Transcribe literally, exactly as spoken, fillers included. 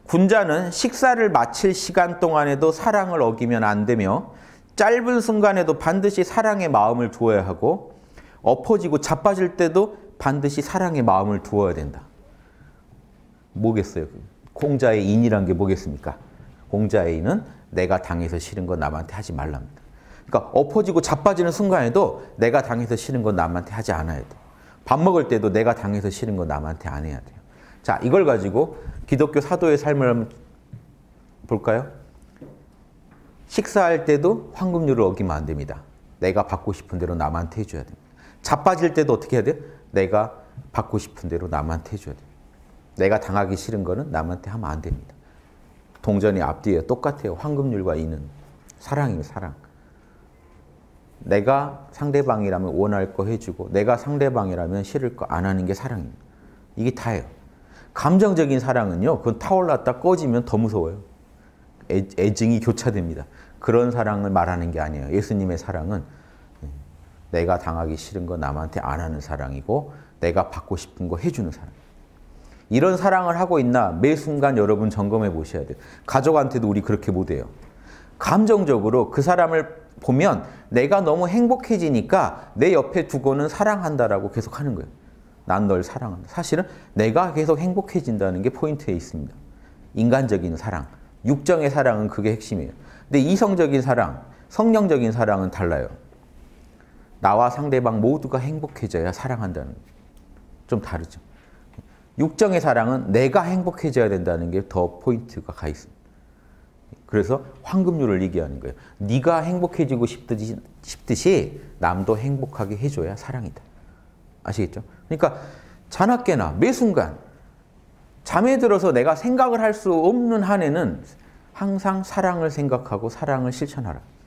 군자는 식사를 마칠 시간 동안에도 사랑을 어기면 안 되며 짧은 순간에도 반드시 사랑의 마음을 두어야 하고 엎어지고 자빠질 때도 반드시 사랑의 마음을 두어야 된다. 뭐겠어요? 공자의 인이란 게 뭐겠습니까? 공자의 인은 내가 당해서 싫은 건 남한테 하지 말랍니다. 그러니까 엎어지고 자빠지는 순간에도 내가 당해서 싫은 건 남한테 하지 않아야 돼. 밥 먹을 때도 내가 당해서 싫은 건 남한테 안 해야 돼요. 자, 이걸 가지고 기독교 사도의 삶을 한번 볼까요? 식사할 때도 황금률을 어기면 안 됩니다. 내가 받고 싶은 대로 남한테 해줘야 됩니다. 자빠질 때도 어떻게 해야 돼요? 내가 받고 싶은 대로 남한테 해줘야 돼요. 내가 당하기 싫은 거는 남한테 하면 안 됩니다. 동전이 앞뒤에 똑같아요. 황금률과 인은. 사랑이에요, 사랑. 내가 상대방이라면 원할 거 해주고 내가 상대방이라면 싫을 거 안 하는 게 사랑입니다. 이게 다예요. 감정적인 사랑은요. 그건 타올랐다 꺼지면 더 무서워요. 애, 애증이 교차됩니다. 그런 사랑을 말하는 게 아니에요. 예수님의 사랑은 내가 당하기 싫은 거 남한테 안 하는 사랑이고 내가 받고 싶은 거 해주는 사랑. 이런 사랑을 하고 있나 매 순간 여러분 점검해 보셔야 돼요. 가족한테도 우리 그렇게 못해요. 감정적으로 그 사람을 보면 내가 너무 행복해지니까 내 옆에 두고는 사랑한다라고 계속 하는 거예요. 난 널 사랑한다. 사실은 내가 계속 행복해진다는 게 포인트에 있습니다. 인간적인 사랑. 육정의 사랑은 그게 핵심이에요. 근데 이성적인 사랑, 성령적인 사랑은 달라요. 나와 상대방 모두가 행복해져야 사랑한다는 거예요. 좀 다르죠. 육정의 사랑은 내가 행복해져야 된다는 게 더 포인트가 가 있습니다. 그래서 황금률을 얘기하는 거예요. 네가 행복해지고 싶듯이, 싶듯이 남도 행복하게 해줘야 사랑이다. 아시겠죠? 그러니까 자나깨나 매 순간 잠에 들어서 내가 생각을 할 수 없는 한에는 항상 사랑을 생각하고 사랑을 실천하라.